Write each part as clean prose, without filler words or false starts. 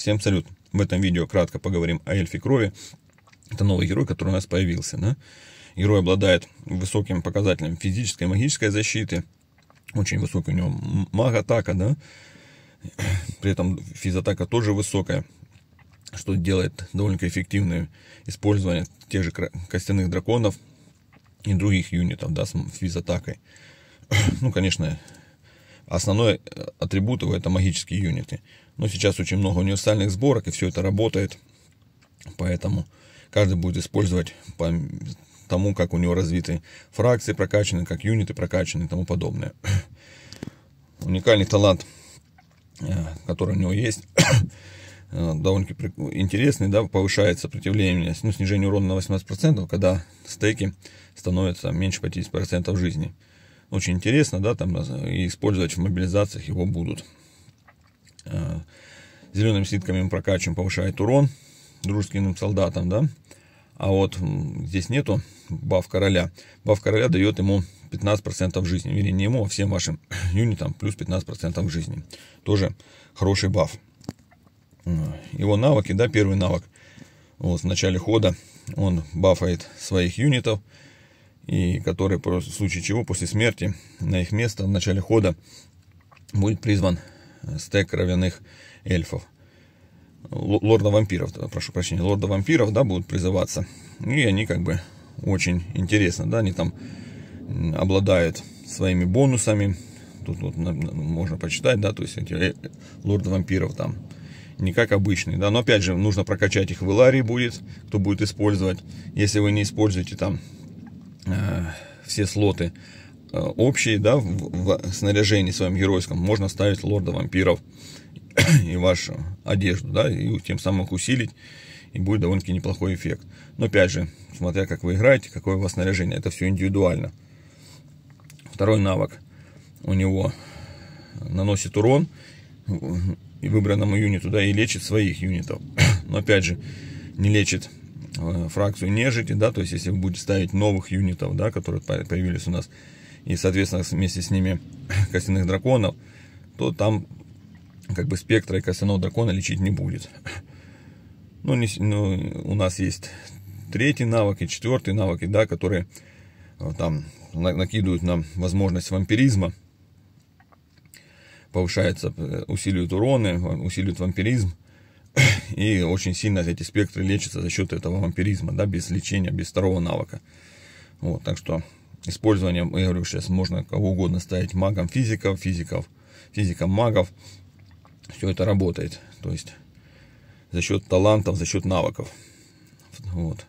Всем салют! В этом видео кратко поговорим о эльфе крови. Это новый герой, который у нас появился. Да? Герой обладает высоким показателем физической и магической защиты. Очень высокая у него маг-атака. Да? При этом физатака тоже высокая, что делает довольно эффективное использование тех же костяных драконов и других юнитов, да, с физатакой. Ну, конечно, основной атрибут его — это магические юниты. Но сейчас очень много универсальных сборок, и все это работает. Поэтому каждый будет использовать по тому, как у него развиты фракции прокачаны, как юниты прокачаны и тому подобное. Уникальный талант, который у него есть, довольно интересный, да, повышает сопротивление, снижение урона на 18%, когда стеки становятся меньше 50% жизни. Очень интересно, да, там и использовать в мобилизациях его будут. Зелеными слитками мы прокачиваем, повышает урон дружественным солдатам, да. А вот здесь нету баф короля. Баф короля дает ему 15% жизни. Или не ему, а всем вашим юнитам плюс 15% жизни. Тоже хороший баф. Его навыки, да, первый навык. Вот в начале хода он бафает своих юнитов, и который, в случае чего, после смерти на их место в начале хода будет призван стек кровяных эльфов. Лорда вампиров, прошу прощения, лорда вампиров, да, будут призываться. И они как бы очень интересно, да, они там обладают своими бонусами. Тут вот можно почитать, да, то есть эти лорды вампиров там не как обычные, да, но опять же нужно прокачать их в Иларии будет, кто будет использовать. Если вы не используете там все слоты общие, да, в снаряжении своем геройском, можно ставить лорда вампиров и вашу одежду, да, и тем самым их усилить, и будет довольно-таки неплохой эффект. Но опять же, смотря как вы играете, какое у вас снаряжение, это все индивидуально. Второй навык у него наносит урон и выбранному юниту, да, и лечит своих юнитов. Но опять же, не лечит фракцию нежити, да, то есть если вы будете ставить новых юнитов, да, которые появились у нас, и, соответственно, вместе с ними костяных драконов, то там как бы спектра и костяного дракона лечить не будет. Ну, у нас есть третий навык и четвертый навык, да, которые там накидывают нам возможность вампиризма, повышается, усиливают уроны, усиливают вампиризм, и очень сильно эти спектры лечатся за счет этого вампиризма, да, без лечения, без второго навыка. Вот, так что использованием, я говорю, сейчас можно кого угодно ставить магом физикам магов. Все это работает. То есть за счет талантов, за счет навыков. Вот.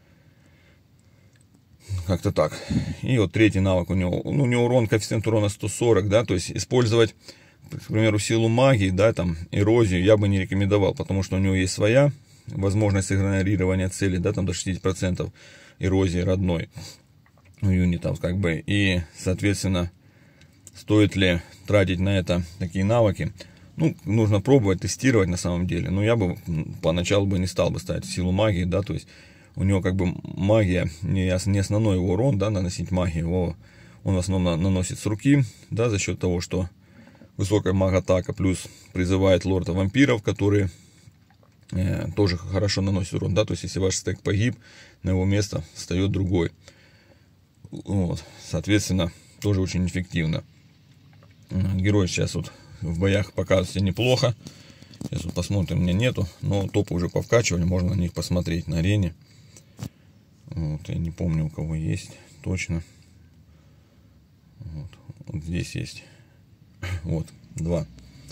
Как-то так. И вот третий навык у него. Ну, у него урон, коэффициент урона 140, да, то есть использовать, к примеру, силу магии, да, там, эрозию я бы не рекомендовал, потому что у него есть своя возможность игнорирования цели, да, там до 60% эрозии родной у юнитов, как бы, и, соответственно, стоит ли тратить на это такие навыки? Ну, нужно пробовать, тестировать на самом деле, но я бы поначалу бы не стал бы ставить силу магии, да, то есть у него как бы магия, не основной его урон, да, наносить магию, он в основном наносит с руки, да, за счет того, что высокая маг-атака, плюс призывает лорда вампиров, которые тоже хорошо наносят урон, да, то есть если ваш стек погиб, на его место встает другой. Вот, соответственно, тоже очень эффективно. Герой сейчас вот в боях показывает себя неплохо. Сейчас вот посмотрим, у меня нету, но топы уже повкачивали, можно на них посмотреть на арене. Вот, я не помню, у кого есть точно. Вот здесь есть. Вот, 2.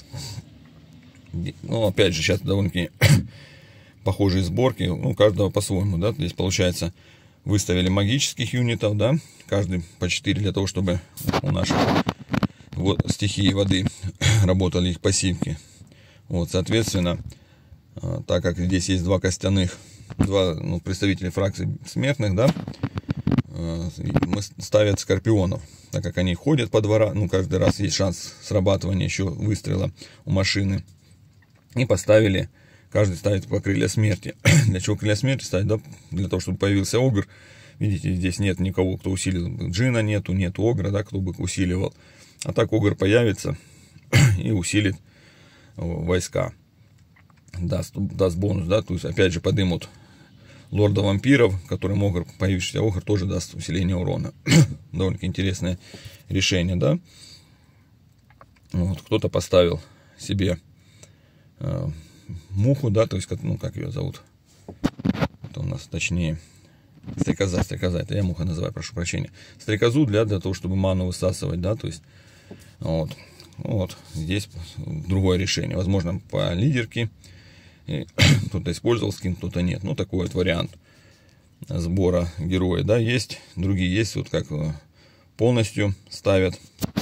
Ну, опять же, сейчас довольно-таки похожие сборки. Ну, каждого по-своему, да. Здесь, получается, выставили магических юнитов, да. Каждый по 4 для того, чтобы у наших вот стихии воды работали их пассивки. Вот, соответственно, так как здесь есть два представителей фракций смертных, да, мы ставят скорпионов, так как они ходят по дворам, ну, каждый раз есть шанс срабатывания еще выстрела у машины. И поставили, каждый ставит по крылья смерти. Для чего крылья смерти ставить? Да, для того, чтобы появился огр. Видите, здесь нет никого, кто усилил. Джина нету огра, да, кто бы усиливал. А так огр появится и усилит войска. даст бонус, да, то есть опять же подымут лорда вампиров, которым огр, появившийся огр тоже даст усиление урона. Довольно интересное решение, да. Вот, кто-то поставил себе муху, да, то есть, ну, как ее зовут, это у нас точнее, стрекоза, это я муха называю, прошу прощения, стрекозу для того, чтобы ману высасывать, да, то есть, вот, здесь другое решение, возможно, по лидерке, кто-то использовал скин, кто-то нет, ну, такой вот вариант сбора героя, да, есть, другие есть, вот как полностью ставят.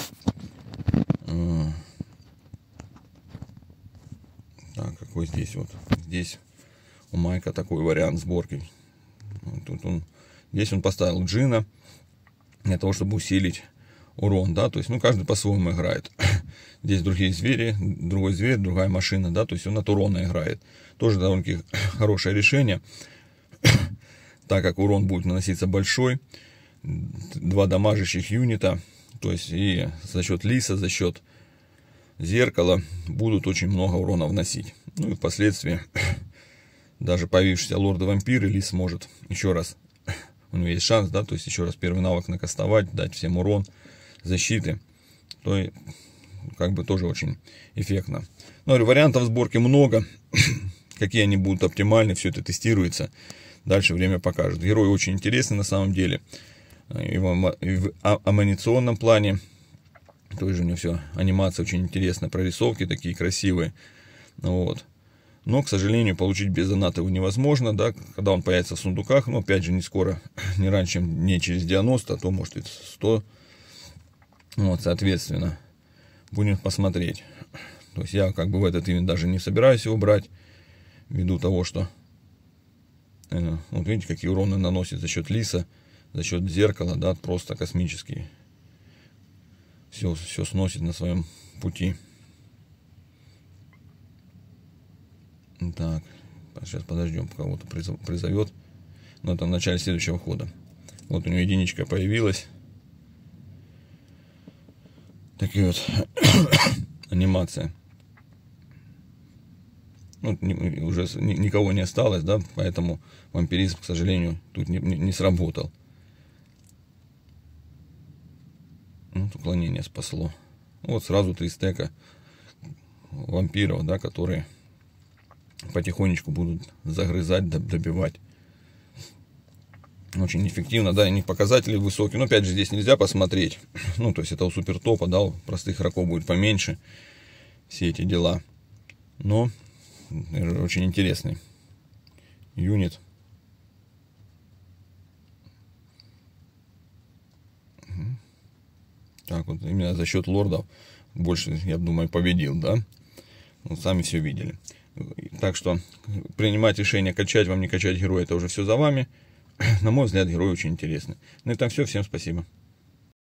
Так, какой здесь вот, здесь у Майка такой вариант сборки. Тут здесь он поставил Джина для того, чтобы усилить урон, да, то есть, ну, каждый по-своему играет. Здесь другие звери, другой зверь, другая машина, да, то есть он от урона играет. Тоже довольно-таки хорошее решение, так как урон будет наноситься большой, 2 дамажащих юнита, то есть и за счет лиса, за счет зеркала будут очень много урона вносить. Ну и впоследствии даже появившийся лорда вампиры лис может еще раз, у него есть шанс, да, то есть еще раз первый навык накастовать, дать всем урон защиты, то и как бы тоже очень эффектно. Но вариантов сборки много, какие они будут оптимальны, все это тестируется, дальше время покажет. Герой очень интересный на самом деле, и в амуниционном плане. Тоже у него все, анимация очень интересная, прорисовки такие красивые. Вот. Но, к сожалению, получить без доната его невозможно, да, когда он появится в сундуках, но опять же не скоро, не раньше, чем дней через 90, а то может и 100. Вот, соответственно, будем посмотреть. То есть я как бы в этот ивент даже не собираюсь его брать, ввиду того, что вот видите, какие уроны наносит за счет лиса, за счет зеркала, да, просто космические. Все сносит на своем пути. Так, сейчас подождем, пока кого-то призовет. Но это в начале следующего хода. Вот у него единичка появилась. Такие вот анимация. Вот уже никого не осталось, да, поэтому вампиризм, к сожалению, тут не сработал. Вот уклонение спасло. Вот сразу 3 стека вампиров, да, которые потихонечку будут загрызать, добивать. Очень эффективно, да, и у них показатели высокие. Но опять же здесь нельзя посмотреть. Ну, то есть это у супер топа, да, у простых игроков будет поменьше. Все эти дела. Но очень интересный юнит. Так вот, именно за счет лордов больше, я думаю, победил, да? Вот сами все видели. Так что принимать решение, качать вам, не качать героя, это уже все за вами. На мой взгляд, герой очень интересный. На этом все. Всем спасибо.